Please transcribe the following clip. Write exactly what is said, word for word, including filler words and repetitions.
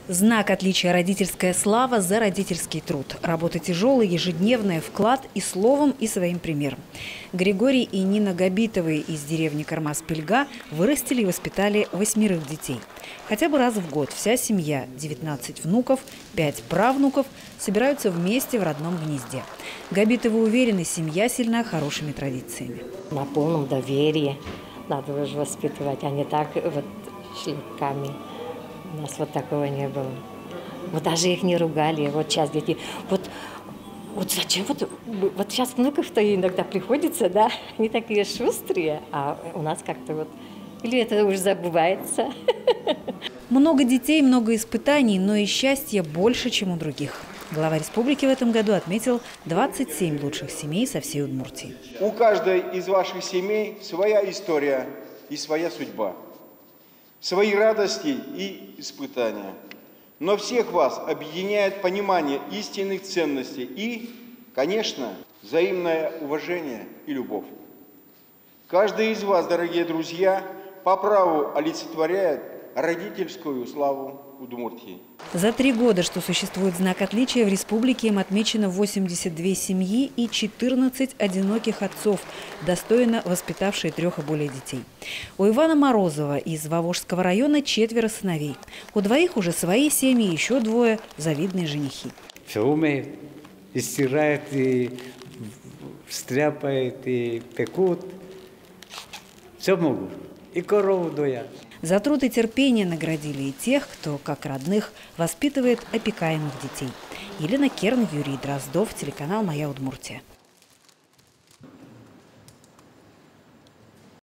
Знак отличия «Родительская слава» за родительский труд. Работа тяжелая, ежедневная, вклад и словом, и своим примером. Григорий и Нина Габитовы из деревни Кармаз-Пыльга вырастили и воспитали восьмерых детей. Хотя бы раз в год вся семья, девятнадцать внуков, пять правнуков, собираются вместе в родном гнезде. Габитовы уверены, семья сильна хорошими традициями. На полном доверии надо же воспитывать, а не так вот шлепками. У нас вот такого не было. Вот даже их не ругали. Вот сейчас дети... Вот, вот зачем? Вот, вот сейчас внуков-то иногда приходится, да? Они такие шустрые, а у нас как-то вот... Или это уже забывается. Много детей, много испытаний, но и счастья больше, чем у других. Глава республики в этом году отметил двадцать семь лучших семей со всей Удмуртии. У каждой из ваших семей своя история и своя судьба. Свои радости и испытания. Но всех вас объединяет понимание истинных ценностей и, конечно, взаимное уважение и любовь. Каждый из вас, дорогие друзья, по праву олицетворяет родительскую славу Удмуртии. За три года, что существует знак отличия, в республике им отмечено восемьдесят две семьи и четырнадцать одиноких отцов, достойно воспитавшие трех и более детей. У Ивана Морозова из Вовожского района четверо сыновей. У двоих уже свои семьи, еще двое – завидные женихи. Все умеют, и стирают, и стряпают, и пекут. Все могут. И корову доят. За труд и терпение наградили и тех, кто, как родных, воспитывает опекаемых детей. Елена Керн, Юрий Дроздов, телеканал «Моя Удмуртия».